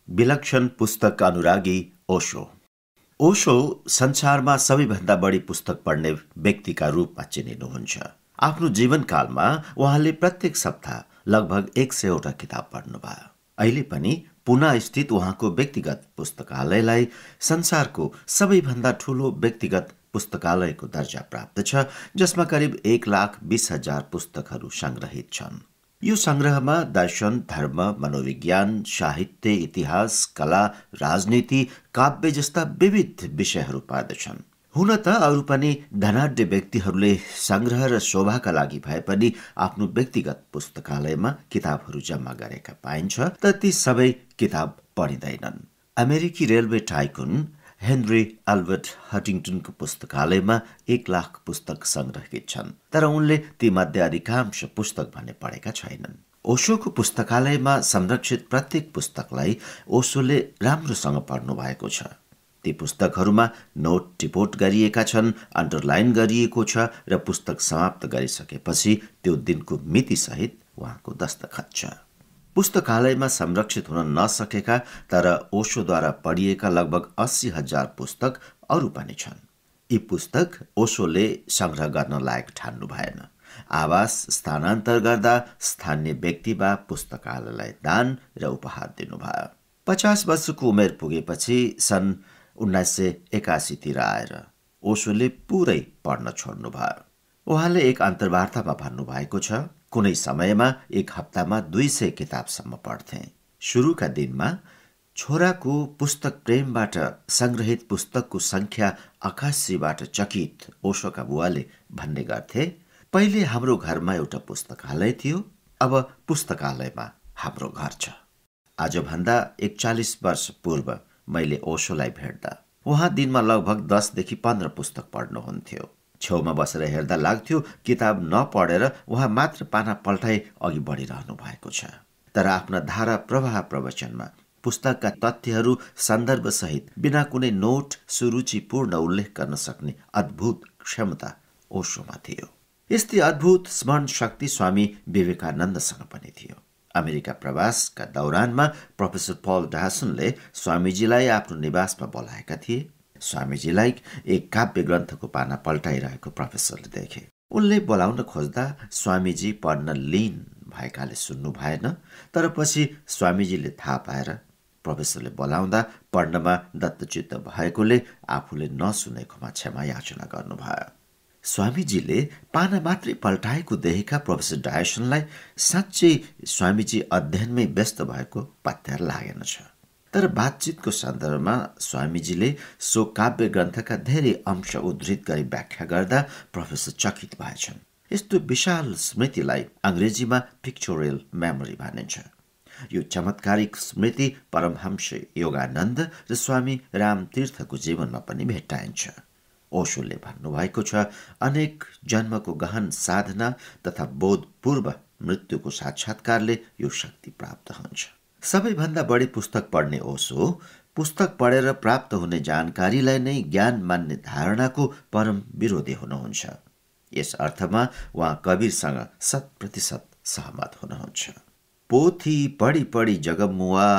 विलक्षण पुस्तक अनुरागी ओशो। ओशो संसारमा सबैभन्दा बढी पुस्तक पढ्ने व्यक्तिका रूपमा चिनिनुहुन्छ। आफ्नो जीवनकालमा उहाँले प्रत्येक सप्ताह लगभग 100वटा किताब पढ्नुभयो। अहिले पनि पुना स्थित उहाँको व्यक्तिगत पुस्तकालयलाई संसारको सबैभन्दा ठूलो व्यक्तिगत पुस्तकालयको दर्जा प्राप्त छ, जसमा करिब 1,20,000 पुस्तकहरू संग्रहित छन्। यो संग्रहमा दर्शन, धर्म, मनोविज्ञान, साहित्य, इतिहास, कला, राजनीति, काव्य जस्ता विविध विषयहरू पर्दछन्। हुन त अरू पनि धनाढ्य व्यक्तिहरूले संग्रह र शोभाका लागि भए पनि आफ्नो व्यक्तिगत पुस्तकालयमा किताबहरू जम्मा गरेका पाइन्छ, तर ती सबै किताब पढिँदैनन्। अमेरिकी रेलवे टाइकुन हेनरी अल्बर्ट हटिङटनको पुस्तकालयमा 1,00,000 पुस्तक संग्रहित छन्, तर उनले ती मध्ये अधिकांश पुस्तक भने पढेका छैनन्। ओशोको पुस्तकालयमा संरक्षित प्रत्येक पुस्तकलाई ओशोले राम्रोसँग पढ्नु भएको छ। ती पुस्तकहरूमा नोट टिपोट गरिएका छन्, अन्डरलाइन गरिएको छ र पुस्तक समाप्त गरिसकेपछि त्यो दिनको मितिसहित उहाँको दस्तखत छ। पुस्तकालयमा संरक्षित हुन नसकेका तर ओशोद्वारा पढिएका लगभग 80,000 पुस्तक अरू पनि छन्। यी पुस्तक ओशोले संग्रह गर्न लायक ठान्नु भएन। आवास स्थानान्तर गर्दा स्थानीय व्यक्ति वा पुस्तकालयलाई दान र उपहार दिनुभयो। 50 वर्षको उमेर पुगेपछि सन् 1981 तिर आएर ओशोले पुरै पढ्न छोड्नुभयो। उहाँले एक अन्तर्वार्तामा भन्नुभएको छ, कुनै समयमा एक हप्तामा 200 किताबसम्म पढ्थे। सुरुका दिनमा छोराको पुस्तक प्रेमबाट संग्रहित पुस्तकको संख्या आकाशीबाट चकित ओशोका बुवाले भन्ने गर्थे, पहिले हाम्रो घरमा एउटा पुस्तकालय थियो, अब पुस्तकालयमा हाम्रो घर छ। आजभन्दा 41 वर्ष पूर्व मैले ओशोलाई भेट्दा उहाँ दिनमा लगभग 10 देखि 15 पुस्तक पढ्नुहुन्थ्यो। छेउमा बसेर हेर्दा लाग्थ्यो किताब नपढेर उहाँ मात्र पाना पल्टाइ अघि बढिरहनु भएको छ। तर आफ्ना धारा प्रवाह प्रवचनमा पुस्तकका तथ्यहरू सन्दर्भसहित बिना कुनै नोट सुरुचिपूर्ण उल्लेख गर्न सक्ने अद्भुत क्षमता ओशोमा थियो। यस्तै अद्भुत स्मरण शक्ति स्वामी विवेकानन्दसँग पनि थियो। अमेरिका प्रवासका दौरानमा प्रोफेसर पल डासनले स्वामीजीलाई आफ्नो निवासमा बोलाएका थिए। स्वामीजीलाई एक काव्य ग्रन्थको पाना पल्टाइरहेको प्रोफेसरले देखे। उनले बोलाउन खोज्दा स्वामीजी पढ्न लीन भएकाले सुन्नु भएन, तर पछि स्वामीजीले थाहा पाएर प्रोफेसरले बोलाउँदा पढ्नमा दत्तचित्त भएकोले आफूले नसुनेकोमा क्षमा याचना गर्नुभयो। स्वामीजीले पाना मात्रै पल्टाएको देखेका प्रोफेसर डायसनलाई साँच्चै स्वामीजी अध्ययनमै व्यस्त भएको पत्यार लागेन छ। तर बातचितको सन्दर्भमा स्वामीजीले सो काव्य ग्रन्थका धेरै अंश उद्धृत गरी व्याख्या गर्दा प्रोफेसर चकित भएछन्। यस्तो विशाल स्मृतिलाई अंग्रेजीमा पिक्चोरियल मेमोरी भनिन्छ। यो चमत्कारिक स्मृति परमहंस योगानन्द र स्वामी रामतीर्थको जीवनमा पनि भेट्टाइन्छ। ओशोले भन्नुभएको छ, अनेक जन्मको गहन साधना तथा बोधपूर्व मृत्युको साक्षात्कारले यो शक्ति प्राप्त हुन्छ। सबैभन्दा बढी पुस्तक पढ्ने ओशो पुस्तक पढेर प्राप्त हुने जानकारीलाई नै ज्ञान मान्ने धारणाको परम विरोधी हुनुहुन्छ। यस अर्थमा उहाँ कबीरसँग 100% सहमत हुनुहुन्छ। पोथी पढी पढी जगमुआ,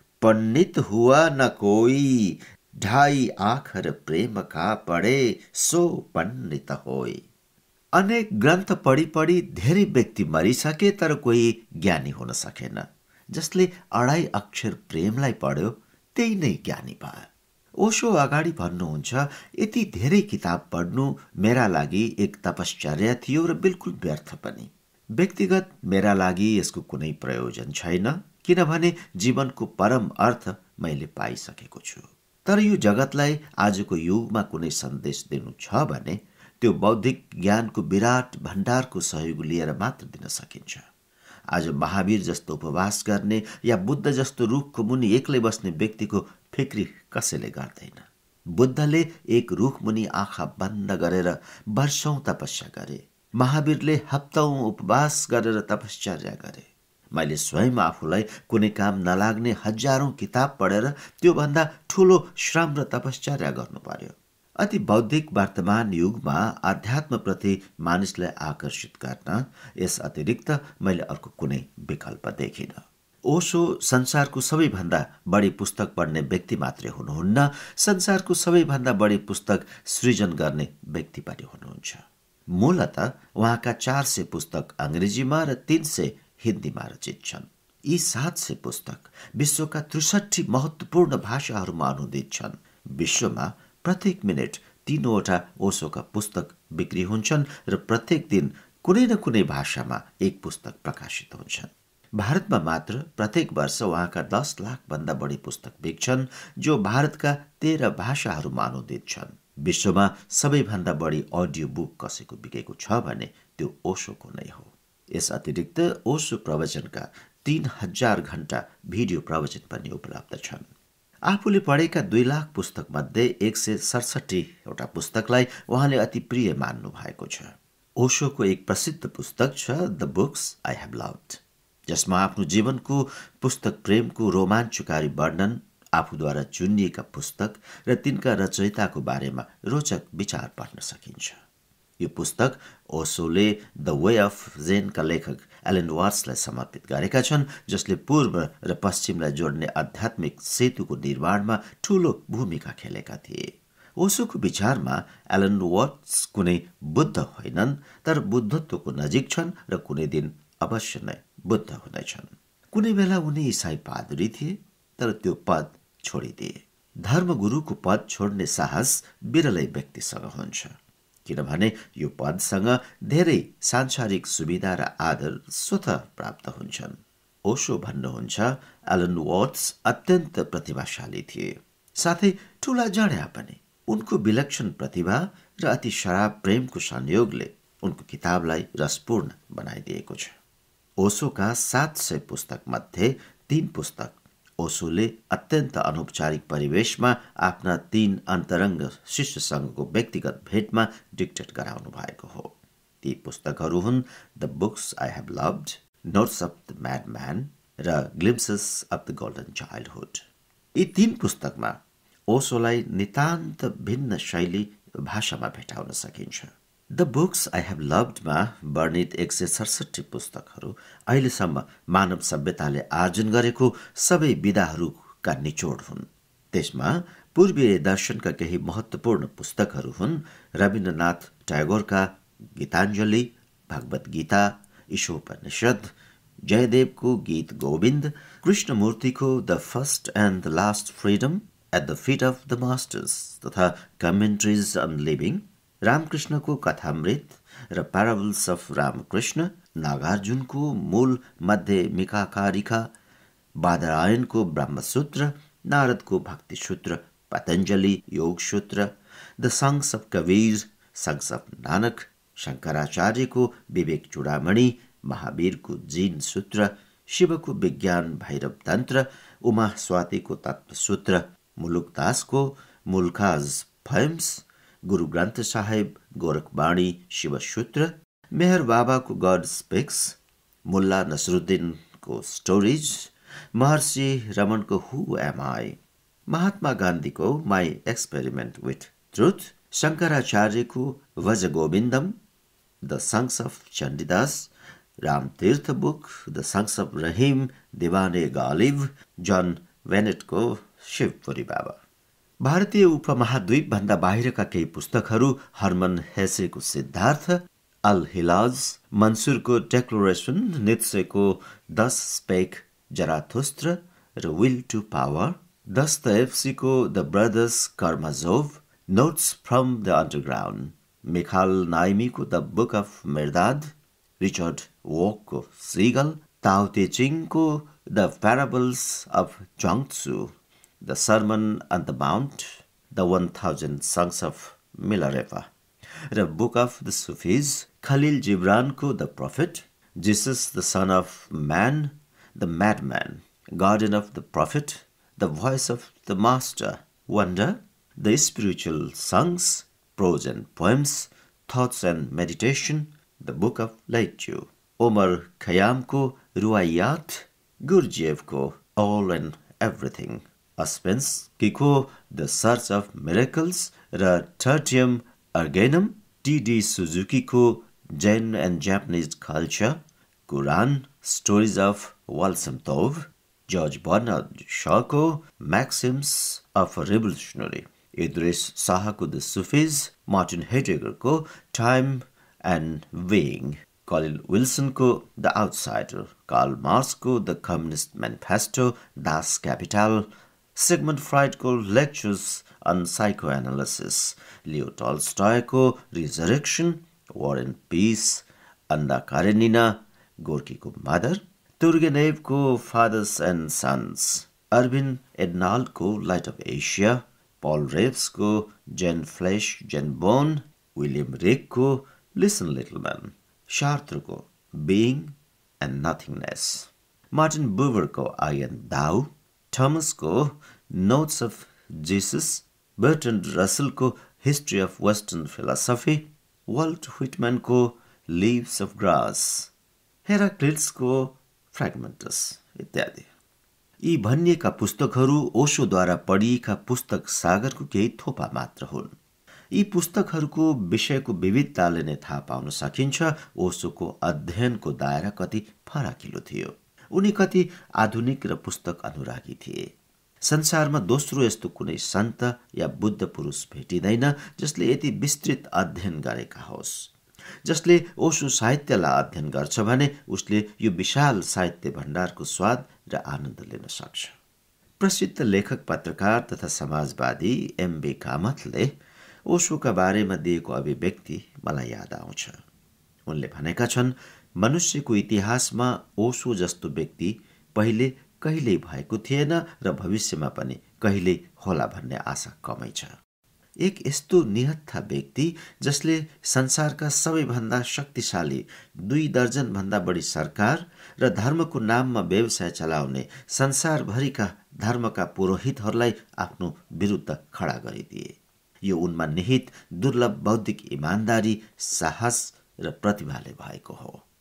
पंडित हुआ न कोई, ढाई आखर प्रेम का पढे सो पंडित होई। अनेक ग्रन्थ पढी पढी धेरै व्यक्ति मरिसके तर कोही ज्ञानी हुन सकेन। जसले 2.5 अक्षर प्रेमलाई पढ्यो त्यही नै ज्ञानी भयो। ओशो अगाडि भन्नुहुन्छ, यति धेरै किताब पढ्नु मेरा लागि एक तपश्चर्या थियो र बिल्कुल व्यर्थ पनि। व्यक्तिगत मेरा लागि यसको कुनै प्रयोजन छैन, किनभने जीवनको परम अर्थ मैले पाइसकेको छु। तर यो जगतलाई आजको युगमा कुनै सन्देश दिनु छ भने त्यो बौद्धिक ज्ञानको विराट भण्डारको सहयोग लिएर मात्र दिन सकिन्छ। आज महावीर जस्तो उपवास गर्ने या बुद्ध जस्तो रुखको मुनि एक्लै बस्ने व्यक्तिको फिक्री कसैले गर्दैन। बुद्धले एक रुख मुनि आँखा बन्द गरेर वर्षौं तपस्या गरे। महावीरले हप्तौं उपवास गरेर तपश्चर्या गरे। मैले स्वयं आफूलाई कुनै काम नलाग्ने हजारौं किताब पढेर त्योभन्दा ठूलो श्रम र तपश्चर्या गर्नु पर्यो। अति बौद्धिक वर्तमान युगमा आध्यात्मप्रति मानिसलाई आकर्षित गर्न यस अतिरिक्त मैले अर्को कुनै विकल्प देखिन। ओशो संसारको सबैभन्दा बढी पुस्तक पढ्ने व्यक्ति मात्रै हुनुहुन्न, संसारको सबैभन्दा बढी पुस्तक सृजन गर्ने व्यक्ति पनि हुनुहुन्छ। मूलतः उहाँका 400 पुस्तक अङ्ग्रेजीमा र 300 हिन्दीमा रचित छन्। यी 700 पुस्तक विश्वका 63 महत्त्वपूर्ण भाषाहरूमा अनुदित छन्। विश्वमा प्रत्येक मिनेट 3वटा ओशोका पुस्तक बिक्री हुन्छन् र प्रत्येक दिन कुनै न कुनै भाषामा एक पुस्तक प्रकाशित हुन्छन्। भारतमा मात्र प्रत्येक वर्ष उहाँका 10 लाखभन्दा बढी पुस्तक बिक्छन्, जो भारतका 13 भाषाहरूमा अनुदित छन्। विश्वमा सबैभन्दा बढी अडियो बुक कसैको बिकेको छ भने त्यो ओशोको नै हो। यस अतिरिक्त ओशो प्रवचनका 3000 घण्टा भिडियो प्रवचन पनि उपलब्ध छन्। आफूले पढेका 2 लाख पुस्तक मध्ये 167वटा पुस्तकलाई उहाँले अति प्रिय मान्नु भएको छ। ओशोको एक प्रसिद्ध पुस्तक छ the books I have loved, जसमा आफ्नो जीवनको पुस्तक प्रेमको रोमाञ्चकारी वर्णन, आफूद्वारा चुनिएका पुस्तक र तिनका रचयिताको बारेमा रोचक विचार पढ्न सकिन्छ। यो पुस्तक ओशोले द वे अफ जेनका लेखक एलन वाट्सलाई समर्पित गरेका छन्, जसले पूर्व र पश्चिमलाई जोड्ने आध्यात्मिक सेतुको निर्माणमा ठूलो भूमिका खेलेका थिए। ओशोको विचारमा एलन वाट्स कुनै बुद्ध होइनन्, तर बुद्धत्वको नजिक छन् र कुनै दिन अवश्य नै बुद्ध हुनेछन्। कुनै बेला उनी इसाई पादरी थिए, तर त्यो पद छोडिदिए। धर्मगुरुको पद छोड्ने साहस विरलै व्यक्तिसँग हुन्छ, किनभने यो पदसँग धेरै सांसारिक सुविधा र आदर स्वतः प्राप्त हुन्छन्। ओशो भन्नुहुन्छ, एलन वाट्स अत्यन्त प्रतिभाशाली थिए, साथै ठूला जड्या पनि। उनको विलक्षण प्रतिभा र अति शराब प्रेमको संयोगले उनको किताबलाई रसपूर्ण बनाइदिएको छ। ओशोका 700 पुस्तक मध्ये 3 पुस्तक ओशोले अत्यन्त अनौपचारिक परिवेशमा आफ्ना 3 अन्तरङ्ग शिष्यसँगको व्यक्तिगत भेटमा डिक्टेट गराउनु भएको हो। ती पुस्तकहरू हुन् the books I have loved, notes of the madman र glimpses of the golden childhood. यी 3 पुस्तकमा ओशोलाई नितान्त भिन्न शैली भाषामा भेटाउन सकिन्छ। द बुक्स आई हेभ लभ्डमा वर्णित 167 पुस्तकहरू अहिलेसम्म मानव सभ्यताले आर्जन गरेको सबै विधाहरूका निचोड हुन्। त्यसमा पूर्वीय दर्शनका केही महत्त्वपूर्ण पुस्तकहरू हुन् रविन्द्रनाथ टैगोरका गीताञ्जली, भगवत गीता, ईशोपनिषद, जयदेवको गीत गोविन्द, कृष्णमूर्तिको the first and the last freedom at the feet of the masters तथा कमेन्ट्रिज अन लिभिङ, रामकृष्णको कथामृत र प्याराबल्स अफ रामकृष्ण, नागार्जुनको मूल मध्यमिकाकारिका, बादरायणको ब्रह्मसूत्र, नारदको Bhaktisutra, Patanjali Yogasutra, the songs of Kabir, songs of Nanak, शङ्कराचार्यको विवेक चूडामणि, महावीरको जीन सूत्र, शिवको विज्ञान भैरव तन्त्र, उमा स्वातिको तत्वसूत्र, मुलुकदासको मुल्खाज फैम्स, गुरु ग्रन्थ साहेब गोरखबाणी शिवसूत्र, मेहर बाबाको गड स्पिक्स, मुल्ला नसरुद्दिनको स्टोरिज, महर्षि रमनको हु एम आई, महात्मा गान्धीको माई एक्सपेरिमेन्ट विथ ट्रुथ, शङ्कराचार्यको Bhaja Govindam, the songs of Chandidas, Ramtirtha book, the songs of Rahim Diwane Ghalib, John वेनेटको शिवपुरी बाबा। भारतीय उपमहाद्वीपभन्दा बाहिरका केही पुस्तकहरू हर्मन हेसेको सिद्धार्थ, अल हिलाज, मन्सुरको डेक्लोरेसन, नित्सेको 10 स्पेक जराथुस्त्र र विल टु पावर, दस्तएफ्सीको the brothers Karamazov, notes from the underground, Mikhail नाइमीको the book of Mirdad, Richard वोकको सीगल, ताओ ते चिङको the parables of Chuang Tzu, the sermon on the mount, the 1000 songs of Milarepa र book of the Sufis, Khalil जिब्रानको the prophet, Jesus the son of man, the madman, garden of the prophet, the voice of the master, wonder, the spiritual songs, prose and poems, thoughts and meditation, the book of Lieh Tzu, Omar खयामको Rubaiyat, गुरजेभको all and everything, अस्पेन्स्कीको the search of miracles र tertium organum, T. सुजुकीको zen and Japanese culture, कुरान, stories of Baal Shem Tov, George Bernard शको maxims of a revolutionary, Idries शाहको the Sufis, Martin हेडेगरको time and वेइङ, Colin विल्सनको the outsider, Karl मार्क्सको the communist manifesto, Das Kapital, Sigmund फ्राइडको lectures on psychoanalysis, Leo टल्स्टयको resurrection, war and peace, Anna Karenina, गोर्कीको mother, तुर्गेनेभको fathers and sons, अर्बिन एडनाल्डको लाइट अफ एसिया, पल रेभ्सको zen flesh zen bone, William रेकको listen little man, सार्थ्रको being and nothingness, Martin बुबरको आई एन्ड दाउ, थमसको नोट्स अफ जिसस, बर्ट्रन्ड रसलको history of western philosophy, Walt व्हिटम्यानको लिभ्स अफ ग्रास, हेराक्लिट्सको फ्रेगमेन्टस इत्यादि। यी भनिएका पुस्तकहरू ओशोद्वारा पढिएका पुस्तक सागरको केही थोपा मात्र हुन्। यी पुस्तकहरूको विषयको विविधताले नै थाहा पाउन सकिन्छ ओशोको अध्ययनको दायरा कति फराकिलो थियो। उनी कति आधुनिक र पुस्तक अनुरागी थिए। संसारमा दोस्रो यस्तो कुनै सन्त या बुद्ध पुरुष भेटिँदैन जसले यति विस्तृत अध्ययन गरेका होस्। जसले ओशो साहित्यलाई अध्ययन गर्छ भने उसले यो विशाल साहित्य भण्डारको स्वाद र आनन्द लिन सक्छ। प्रसिद्ध लेखक पत्रकार तथा समाजवादी एम.बी. कामतले ओशोका बारेमा दिएको अभिव्यक्ति मलाई याद आउँछ। उनले भनेका छन्, मनुष्यको इतिहासमा ओशो जस्तो व्यक्ति पहिले कहिल्यै भएको थिएन र भविष्यमा पनि कहिल्यै होला भन्ने आशा कमै छ। एक यस्तो निहत्था व्यक्ति जसले संसारका सबैभन्दा शक्तिशाली 2 दर्जन भन्दा बढी सरकार र धर्मको नाममा व्यवसाय चलाउने संसारभरिका धर्मका पुरोहितहरूलाई आफ्नो विरुद्ध खडा गरिदिए। यो उनमा निहित दुर्लभ बौद्धिक इमान्दारी, साहस र प्रतिभाले भएको हो।